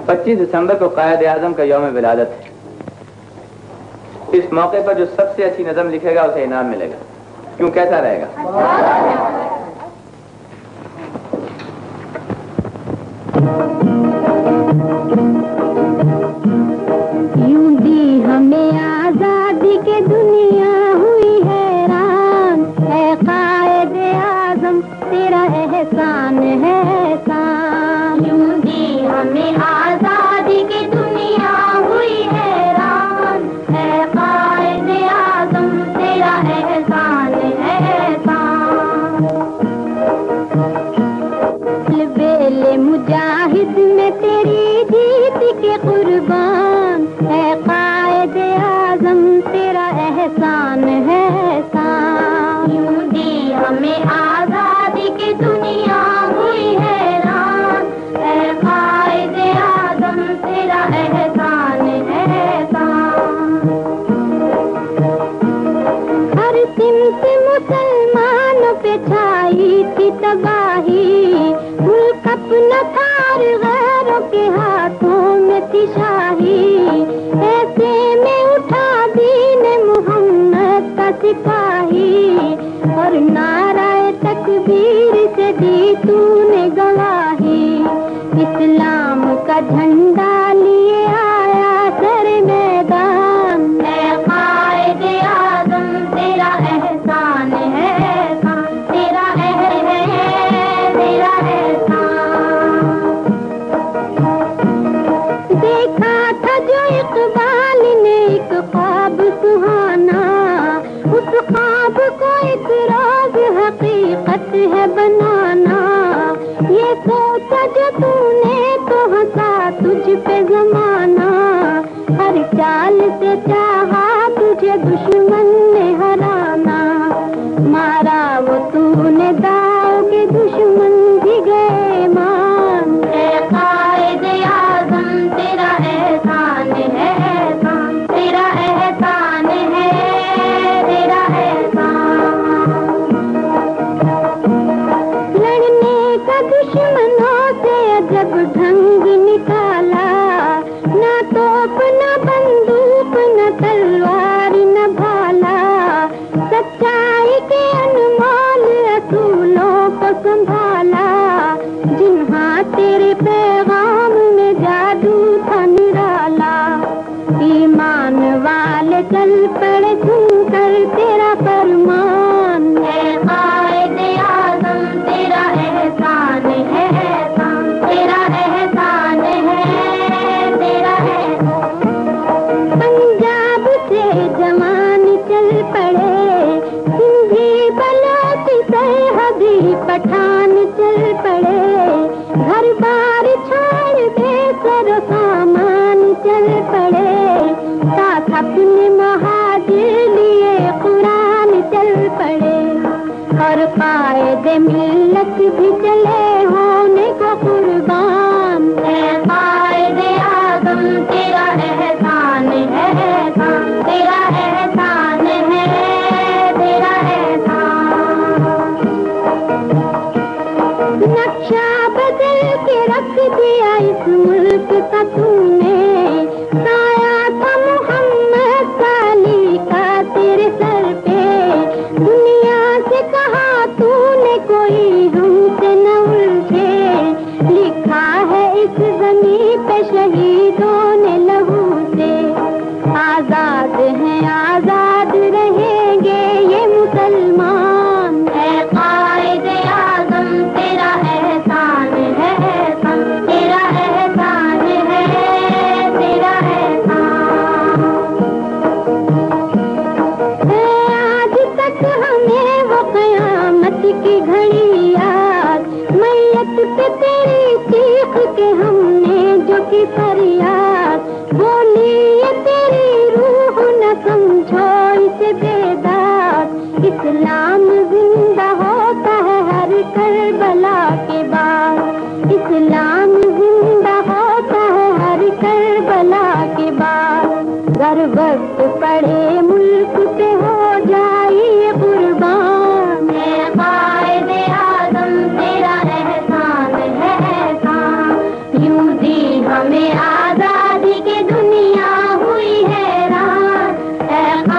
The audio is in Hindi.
25 दिसंबर को कायद आजम का यौम विलादत है। इस मौके पर जो सबसे अच्छी नज़म लिखेगा उसे इनाम मिलेगा। क्यों, कैसा रहेगा? यूं दी हमें आजादी के दुनिया हुई हैरान, है कायद आजम तेरा एहसान है एहसान। यूं दी हमें आजादी की दुनिया हुई हैरान, है कायद आजम तेरा एहसान है एहसान। बेले मुजाहिद में तेरी जीत के कुर्बान, है कायद आजम तेरा एहसान है एहसान। यूं दी हमें आजादी की दुनिया हुई हैरान, है कायद आजम तेरा एहसान है एहसान। हर सिमत मुसलमानों पे छाई थी तबाही, मुल्क अपना थार गैरों के हाथों में थी शाही। ऐसे में उठा दीन मोहम्मद का सिपाही, और नाराए तकबीर से दी तूने गवाही। इस्लाम का झंडा लिए आया सर मैदान, है कायद आजम तेरा एहसान है एहसान, तेरा तेरा एहसान। देखा था जो इकबाल ने एक ख्वाब सुहाना, उस ख्वाब को एक राज हकीकत है बनाना। ये सोचा जो तूने तो हंसा तुझ पे जमाना, हर चाल से चाहा तुझे दुश्मन ने हराना। मारा वो तूने दाव के दुश्मन भी गए मान, है कायद आजम तेरा एहसान है एहसान, तेरा एहसान है तेरा एहसान। लड़ने का दुश्मनों से अजब ढंग निकाला, ना तोप ना बंदूक न तलवार न भाला। सच्चाई के अनमोल असूलों को संभाला, जिन्हां तेरे पैगाम में जादू था निराला। ईमान वाले चल पड़े सुनकर तेरा फरमान, है कायद आजम तेरा एहसान है एहसान, तेरा एहसान है तेरा एहसान। पंजाब से जवान चल पड़े, सिंधी बलोच सरहदी पठान चल पड़े। घर बार छोड़ दे सर सामान चल पड़े, साथ अपने महाजिर लिए कुरान चल पड़े। और कायद मिल्लत भी चले होने को कुर्बान, है कायद आजम तेरा एहसान है एहसान, तेरा एहसान है तेरा एहसान। नक्शा बदल के रख दिया इस मुल्क का तूने, साया था मोहम्मद साली का तेरे सर पे। दुनिया से कहा तूने कोई हमसे न उलझे, लिखा है इस ज़मीं पे शहीदों ने लहू से। आजाद हैं आजाद रहेंगे ये मुसलमान, है कायद आजम तेरा एहसान है एहसान, तेरा एहसान है तेरा एहसान। आज तक हमें वो क़यामत की घड़ी याद, मैयत पे तेरी चीख के हमने जो की फरियाद। बोली ये तेरी रूह न समझो इसे बेदाद, इस्लाम जिंदा होता है हर करबला के बाद। इस्लाम जिंदा होता है हर करबला के बाद। गर वक्त पड़े मुल्क पे हो जाए कुर्बान, है कायद आजम तेरा एहसान है एहसान। यूं दी हमें है